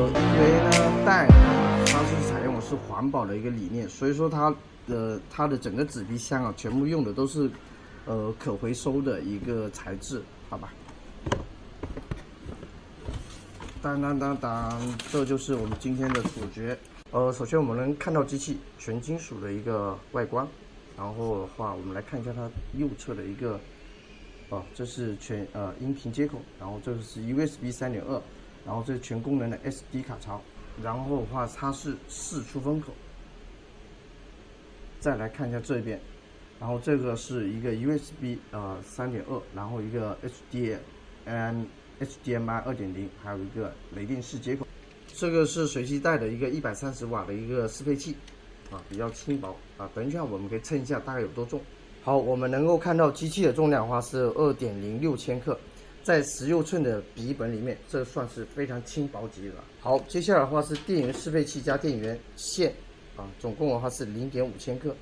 因为呢带它是采用的是环保的一个理念，所以说它的整个纸皮箱啊，全部用的都是可回收的一个材质，好吧？当当当当，这就是我们今天的处决。首先我们能看到机器全金属的一个外观，然后的话，我们来看一下它右侧的一个，这是全音频接口，然后这个是 USB 3.2，然后这是全功能的 SD 卡槽，然后的话它是4出风口。再来看一下这边，然后这个是一个 USB 3.2，然后一个 HDMI 2.0，还有一个雷电式接口。这个是随机带的一个130瓦的一个适配器，比较轻薄啊。等一下我们可以称一下大概有多重。好，我们能够看到机器的重量的话是2.06千克，在16寸的笔记本里面，这算是非常轻薄级的了。好，接下来的话是电源适配器加电源线总共的话是0.5千克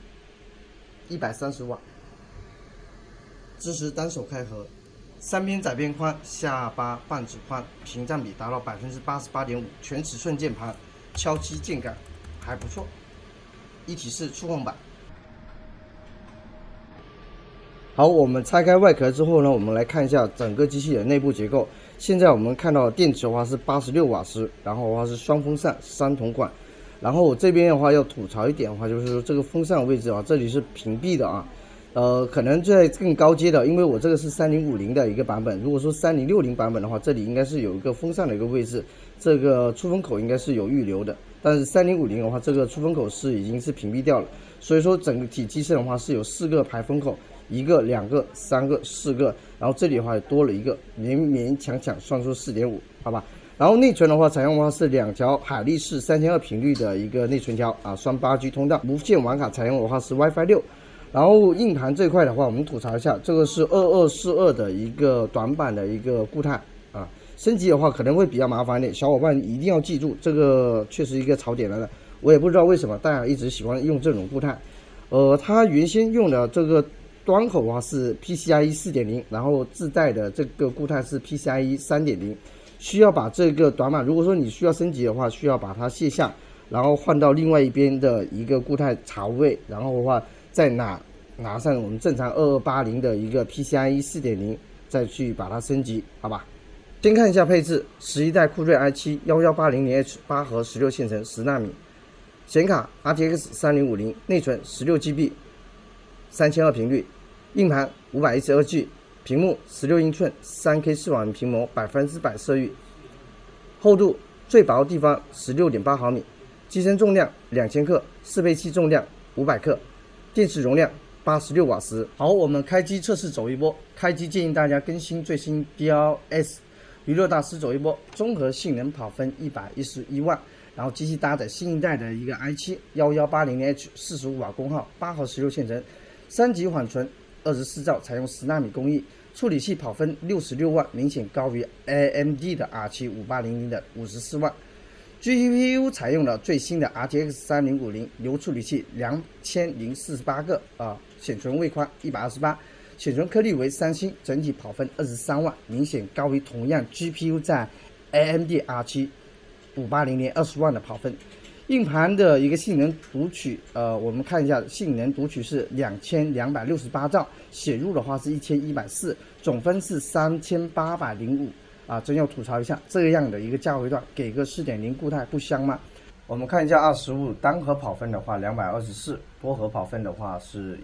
，130瓦，支持单手开合。3边窄边宽，下巴半指宽，屏占比达到88.5%，全尺寸键盘，敲击键感还不错，一体式触控板。好，我们拆开外壳之后呢，我们来看一下整个机器的内部结构。现在我们看到电池的话是86瓦时，然后的话是双风扇3铜管。然后我这边的话要吐槽一点的话，就是说这个风扇位置这里是屏蔽的可能在更高阶的，因为我这个是3050的一个版本，如果说3060版本的话，这里应该是有一个风扇的一个位置，这个出风口应该是有预留的。但是3050的话，这个出风口已经是屏蔽掉了，所以说整个体机身的话是有4个排风口，1个、2个、3个、4个，然后这里的话多了一个，勉勉强强算出4.5，好吧？然后内存的话，采用的话是2条海力士3200频率的一个内存条双8G 通道，无线网卡采用的话是 WiFi 6。然后硬盘这块的话，我们吐槽一下，这个是2242的一个短板的一个固态升级的话可能会比较麻烦一点，小伙伴一定要记住，这个确实一个槽点来的。我也不知道为什么大家一直喜欢用这种固态，它原先用的这个端口的话是 PCIe 4.0，然后自带的这个固态是 PCIe 3.0。需要把这个短板，如果说你需要升级的话，需要把它卸下，然后换到另外一边的一个固态槽位，然后的话再拿上我们正常2280的一个 PCIe 4.0，再去把它升级，好吧？先看一下配置，11代酷睿 i7 11800H 8核16线程10纳米，显卡 RTX 3050，内存16GB 3200频率，硬盘512G。屏幕16英寸3K 视网膜屏幕，100%色域，厚度最薄的地方16.8毫米，机身重量2000克，适配器重量500克，电池容量86瓦时。好，我们开机测试走一波。开机建议大家更新最新 DLS 娱乐大师走一波，综合性能跑分111万，然后机器搭载新一代的一个 i7 11800H 45瓦功耗，8核16线程，3级缓存24兆，采用10纳米工艺。处理器跑分66万，明显高于 AMD 的 R7 5800的54万。GPU 采用了最新的 RTX 3050流处理器2048个显存位宽128，显存颗粒为3星，整体跑分23万，明显高于同样 GPU 在 AMD R7 5800 20万的跑分。硬盘的一个性能读取，我们看一下性能读取是2268兆，写入的话是1140，总分是3805真要吐槽一下，这样的一个价位段给个4.0固态不香吗？我们看一下25单核跑分的话224，多核跑分的话是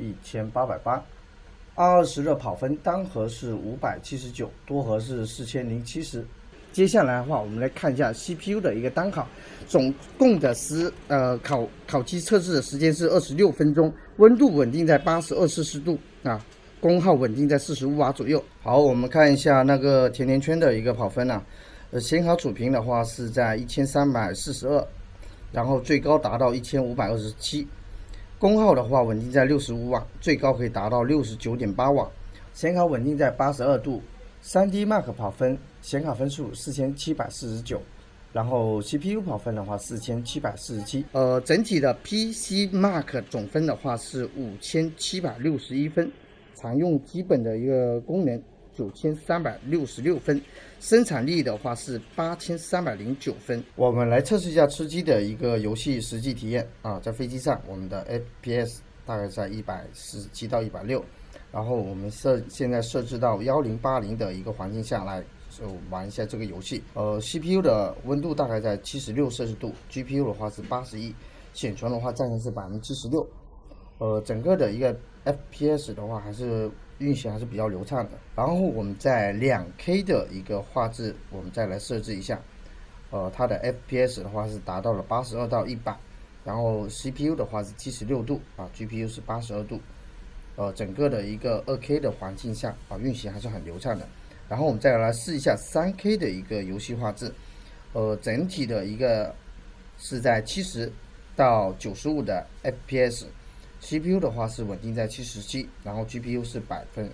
1880，220的跑分单核是579，多核是4070。接下来的话，我们来看一下 CPU 的一个单考，总共的考机测试的时间是26分钟，温度稳定在82摄氏度功耗稳定在45瓦左右。好，我们看一下那个甜甜圈的一个跑分显卡主频的话是在1342，然后最高达到1527，功耗的话稳定在65瓦，最高可以达到69.8瓦，显卡稳定在82度。3D Mark 跑分，显卡分数4749，然后 CPU 跑分的话4747，整体的 PC Mark 总分的话是5761分，常用基本的一个功能 9366分，生产力的话是8309分。我们来测试一下吃鸡的一个游戏实际体验啊，在飞机上我们的 FPS 大概在117到160，然后我们现在设置到1080的一个环境下来玩一下这个游戏。CPU 的温度大概在76摄氏度 ，GPU 的话是81，显存的话占的是76%。整个的一个 FPS 的话还是运行还是比较流畅的。然后我们在2K 的一个画质，我们再来设置一下，它的 FPS 的话是达到了82到100，然后 CPU 的话是76度啊 ，GPU 是82度，整个的一个2K 的环境下啊，运行还是很流畅的。然后我们再来试一下 3K 的一个游戏画质，整体的一个是在70到95的 FPS。CPU 的话是稳定在77，然后 GPU 是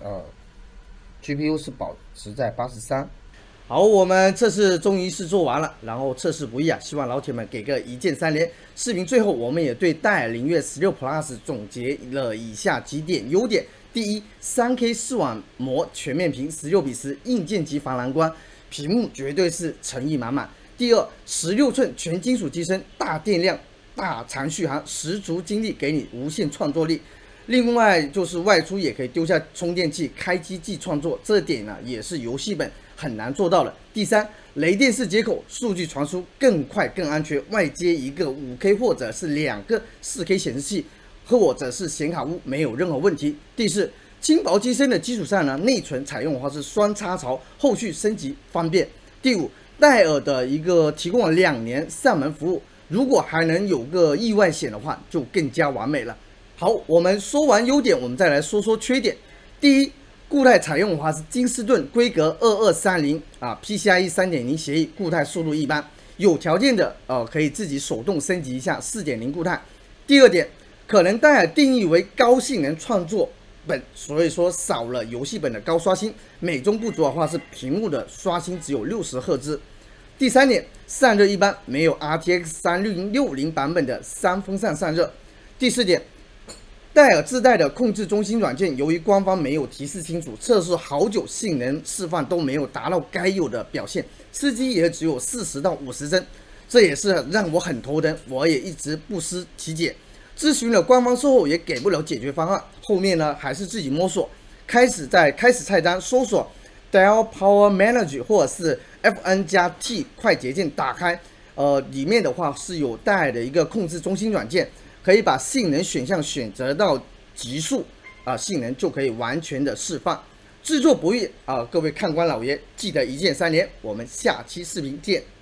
保持在83。好，我们测试终于是做完了，然后测试不易啊，希望老铁们给个一键3连。视频最后我们也对戴尔灵越16 Plus 总结了以下几点优点：第一 ，3K 视网膜全面屏16:10，硬件级防蓝光，屏幕绝对是诚意满满。第二，16寸全金属机身，大电量。大长续航，十足精力给你无限创作力。另外就是外出也可以丢下充电器，开机即创作，这点呢也是游戏本很难做到的。第三，雷电式接口，数据传输更快更安全，外接一个5K 或者是2个4K 显示器，或者是显卡坞没有任何问题。第四，轻薄机身的基础上呢，内存采用的话是双插槽，后续升级方便。第五，戴尔的一个提供了2年上门服务。如果还能有个意外险的话，就更加完美了。好，我们说完优点，我们再来说说缺点。第一，固态采用的话是金士顿规格2230啊 ，PCIe 3.0 协议，固态速度一般，有条件的可以自己手动升级一下4.0固态。第二点，可能戴尔定义为高性能创作本，所以说少了游戏本的高刷新，美中不足的话是屏幕的刷新只有60赫兹。第三点，散热一般，没有 RTX 3060版本的3风扇散热。第四点，戴尔自带的控制中心软件，由于官方没有提示清楚，测试好久性能示范都没有达到该有的表现，吃鸡也只有40到50帧，这也是让我很头疼，我也一直不思其解。咨询了官方售后也给不了解决方案，后面呢还是自己摸索，开始菜单搜索 Dell Power Manager 或者是 FN+T 快捷键打开，里面的话是有戴尔的一个控制中心软件，可以把性能选项选择到极速性能就可以完全的释放。制作不易各位看官老爷记得一键3连，我们下期视频见。